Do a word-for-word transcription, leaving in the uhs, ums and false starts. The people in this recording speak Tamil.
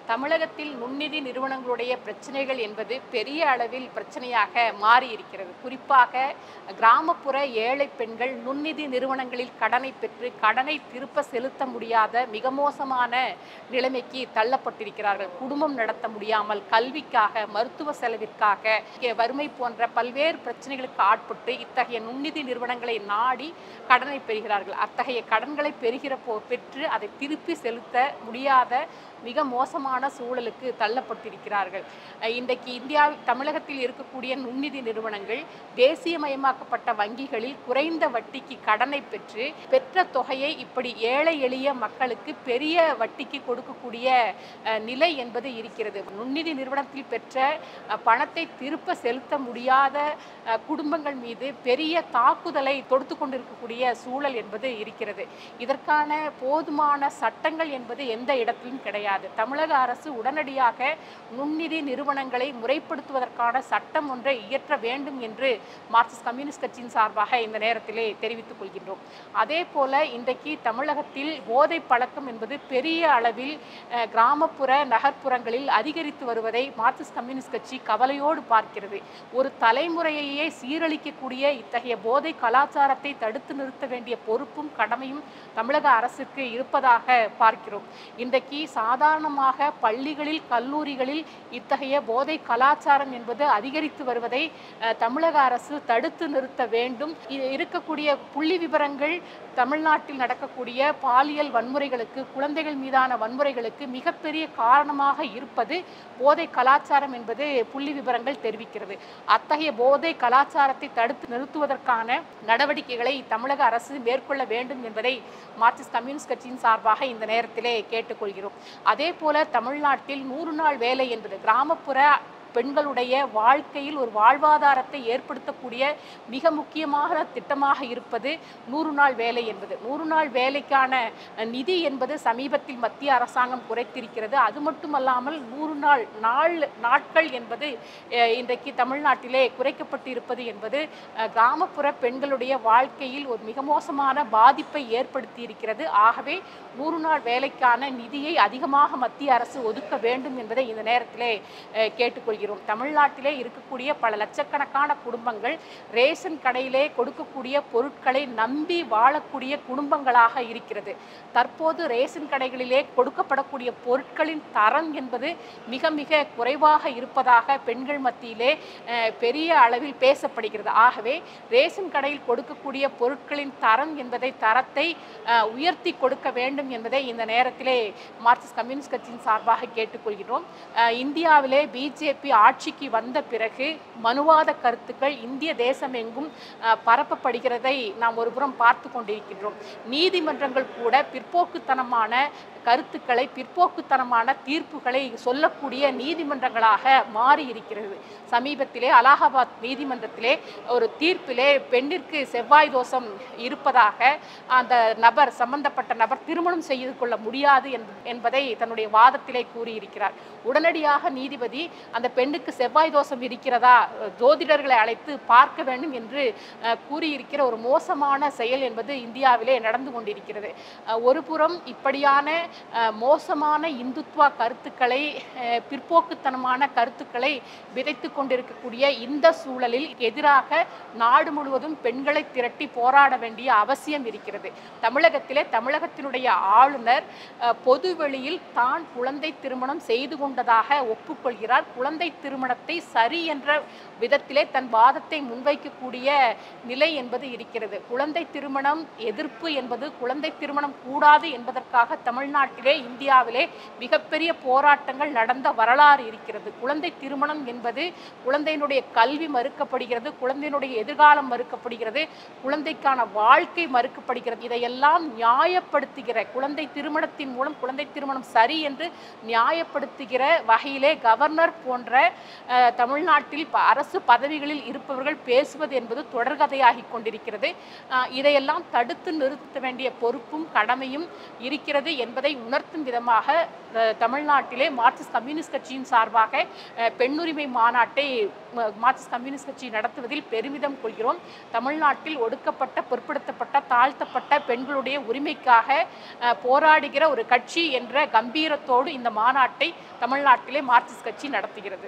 தமிழகத்தில் நுண்நிதி நிறுவனங்களுடைய பிரச்சனைகள் என்பது பெரிய அளவில் பிரச்சனையாக மாறி இருக்கிறது. குறிப்பாக கிராமப்புற ஏழை பெண்கள் நுண்நிதி நிறுவனங்களில் கடனை பெற்று கடனை திருப்ப செலுத்த முடியாத மிக மோசமான நிலைமைக்கு தள்ளப்பட்டிருக்கிறார்கள். குடும்பம் நடத்த முடியாமல், கல்விக்காக, மருத்துவ செலவிற்காக, வறுமை போன்ற பல்வேறு பிரச்சனைகளுக்கு ஆட்பட்டு இத்தகைய நுண்நிதி நிறுவனங்களை நாடி கடனை பெறுகிறார்கள். அத்தகைய கடன்களை பெறுகிற போ பெற்று அதை திருப்பி செலுத்த முடியாத மிக மோசமான சூழலுக்கு தள்ளப்பட்டிருக்கிறார்கள். இன்றைக்கு இந்தியா தமிழகத்தில் இருக்கக்கூடிய நுண்நிதி நிறுவனங்கள் தேசியமயமாக்கப்பட்ட வங்கிகளில் குறைந்த வட்டிக்கு கடனை பெற்று பெற்ற தொகையை இப்படி ஏழை எளிய மக்களுக்கு பெரிய வட்டிக்கு கொடுக்கக்கூடிய நிலை என்பது இருக்கிறது. நுண்நிதி நிறுவனத்தில் பெற்ற பணத்தை திருப்ப செலுத்த முடியாத குடும்பங்கள் மீது பெரிய தாக்குதலை தொடுத்து கொண்டிருக்கக்கூடிய சூழல் என்பது இருக்கிறது. இதற்கான போதுமான சட்டங்கள் என்பது எந்த இடத்திலும் கிடையாது. தமிழக அரசு உடனடியாக நுண்நிதி நிறுவனங்களை முறைப்படுத்துவதற்கான சட்டம் ஒன்றை இயற்ற வேண்டும் என்று மார்க்சிஸ்ட் கம்யூனிஸ்ட் கட்சியின் சார்பாக இந்த நேரத்திலே தெரிவித்துக் கொள்கின்றோம். அதே போல இன்றைக்கு தமிழகத்தில் போதை பழக்கம் என்பது பெரிய அளவில் கிராமப்புற நகர்ப்புறங்களில் அதிகரித்து வருவதை மார்க்சிஸ்ட் கம்யூனிஸ்ட் கட்சி கவலையோடு பார்க்கிறது. ஒரு தலைமுறையையே சீரழிக்கக்கூடிய இத்தகைய போதை கலாச்சாரத்தை தடுத்து நிறுத்த வேண்டிய பொறுப்பும் கடமையும் தமிழக அரசுக்கு இருப்பதாக பார்க்கிறோம். இன்றைக்கு சாதாரணமாக பள்ளிகளில், கல்லூரிகளில் இத்தகைய போதை கலாச்சாரம் என்பது அதிகரித்து வருவதை தமிழக அரசு தடுத்து நிறுத்த வேண்டும். இருக்கக்கூடிய புள்ளி விவரங்கள் தமிழ்நாட்டில் நடக்கக்கூடிய பாலியல் வன்முறைகளுக்கு, குழந்தைகள் மீதான வன்முறைகளுக்கு மிகப்பெரிய காரணமாக இருப்பது போதை கலாச்சாரம் என்பது புள்ளி விவரங்கள் தெரிவிக்கிறது. அத்தகைய போதை கலாச்சாரத்தை தடுத்து நிறுத்துவதற்கான நடவடிக்கைகளை தமிழக அரசு மேற்கொள்ள வேண்டும் என்பதை மார்க்சிஸ்ட் கம்யூனிஸ்ட் கட்சியின் சார்பாக இந்த நேரத்திலே கேட்டுக்கொள்கிறோம். அதே போல தமிழ்நாட்டில் நூறு நாள் வேலை என்பது கிராமப்புற பெண்களுடைய வாழ்க்கையில் ஒரு வாழ்வாதாரத்தை ஏற்படுத்தக்கூடிய மிக முக்கியமான திட்டமாக இருப்பது நூறு நாள் வேலை என்பது. நூறு நாள் வேலைக்கான நிதி என்பது சமீபத்தில் மத்திய அரசாங்கம் குறைத்திருக்கிறது. அது மட்டுமல்லாமல் நூறு நாள் நாள் நாட்கள் என்பது இன்றைக்கு தமிழ்நாட்டிலே குறைக்கப்பட்டு இருப்பது என்பது கிராமப்புற பெண்களுடைய வாழ்க்கையில் ஒரு மிக மோசமான பாதிப்பை ஏற்படுத்தி இருக்கிறது. ஆகவே நூறு நாள் வேலைக்கான நிதியை அதிகமாக மத்திய அரசு ஒதுக்க வேண்டும் என்பதை இந்த நேரத்திலே கேட்டுக்கொள்கிறேன். தமிழ்நாட்டிலே இருக்கக்கூடிய பல லட்சக்கணக்கான குடும்பங்கள் ரேஷன் கடையிலே கொடுக்கக்கூடிய பொருட்களை நம்பி வாழக்கூடிய குடும்பங்களாக இருக்கிறது. தற்போது ரேஷன் கடைகளிலே கொடுக்கப்படக்கூடிய பொருட்களின் தரம் என்பது மிக மிக குறைவாக இருப்பதாக பெண்கள் மத்தியிலே பெரிய அளவில் பேசப்படுகிறது. ஆகவே ரேஷன் கடையில் கொடுக்கக்கூடிய பொருட்களின் தரம் என்பதை தரத்தை உயர்த்தி கொடுக்க வேண்டும் என்பதை இந்த நேரத்திலே மார்க்சிஸ்ட் கம்யூனிஸ்ட் கட்சியின் சார்பாக கேட்டுக்கொள்கிறோம். இந்தியாவிலே பிஜேபி ஆட்சிக்கு வந்த பிறகு மனுவாத கருத்துக்கள் இந்திய தேசம் எங்கும் பரப்பப்படுகிறதை நாம் ஒருபுறம் பார்த்து கொண்டிருக்கின்றோம். நீதிமன்றங்கள் கூட பிற்போக்குத்தனமான கருத்துக்களை, பிற்போக்குத்தனமான தீர்ப்புகளை சொல்லக்கூடிய நீதிமன்றங்களாக மாறி இருக்கிறது. சமீபத்திலே அலகாபாத் நீதிமன்றத்திலே ஒரு தீர்ப்பிலே பெண்ணிற்கு செவ்வாய் தோஷம் இருப்பதாக அந்த நபர், சம்பந்தப்பட்ட நபர் திருமணம் செய்து கொள்ள முடியாது என்பதை தன்னுடைய வாதத்திலே கூறியிருக்கிறார். உடனடியாக நீதிபதி அந்த பெண்ணுக்கு செவ்வாய் தோஷம் இருக்கிறதா, ஜோதிடர்களை அழைத்து பார்க்க வேண்டும் என்று கூறியிருக்கிற ஒரு மோசமான செயல் என்பது இந்தியாவிலே நடந்து கொண்டிருக்கிறது. ஒரு புறம் இப்படியான மோசமான இந்துத்துவ கருத்துக்களை, பிற்போக்குத்தனமான கருத்துக்களை விதைத்து கொண்டிருக்கக்கூடிய இந்த சூழலில் எதிராக நாடு முழுவதும் பெண்களை திரட்டி போராட வேண்டிய அவசியம் இருக்கிறது. தமிழகத்திலே தமிழகத்தினுடைய ஆளுநர் பொதுவெளியில் தான் குழந்தை திருமணம் செய்து கொண்டதாக ஒப்புக்கொள்கிறார். குழந்தை திருமணத்தை சரி என்ற விதத்திலே தன் வாதத்தை முன்வைக்கக்கூடிய நிலை என்பது இருக்கிறது. குழந்தை திருமணம் எதிர்ப்பு என்பது, குழந்தை திருமணம் கூடாது என்பதற்காக தமிழ்நாட்டிலே, இந்தியாவிலே மிகப்பெரிய போராட்டங்கள் நடந்த வரலாறு இருக்கிறது. குழந்தை திருமணம் என்பது குழந்தையினுடைய கல்வி மறுக்கப்படுகிறது, குழந்தையினுடைய எதிர்காலம் மறுக்கப்படுகிறது, குழந்தைக்கான வாழ்க்கை மறுக்கப்படுகிறது. இதையெல்லாம் நியாயப்படுத்துகிற, குழந்தை திருமணத்தின் மூலம் குழந்தை திருமணம் சரி என்று நியாயப்படுத்துகிற வகையிலே கவர்னர் போன்ற தமிழ்நாட்டில் அரசு பதவிகளில் இருப்பவர்கள் பேசுவது என்பது தொடர்கதையாகி கொண்டிருக்கிறது. இதையெல்லாம் தடுத்து நிறுத்த வேண்டிய பொறுப்பும் கடமையும் இருக்கிறது என்பதை உணர்த்தும் விதமாக தமிழ்நாட்டிலே மார்க்சிஸ்ட் கம்யூனிஸ்ட் கட்சியின் சார்பாக பெண்ணுரிமை மாநாட்டை மார்க்சிஸ்ட் கம்யூனிஸ்ட் கட்சி நடத்துவதில் பெருமிதம் கொள்கிறோம். தமிழ்நாட்டில் ஒடுக்கப்பட்ட, பிற்படுத்தப்பட்ட, தாழ்த்தப்பட்ட பெண்களுடைய உரிமைக்காக போராடுகிற ஒரு கட்சி என்ற கம்பீரத்தோடு இந்த மாநாட்டை தமிழ்நாட்டிலே மார்க்சிஸ்ட் கட்சி நடத்துகிறது.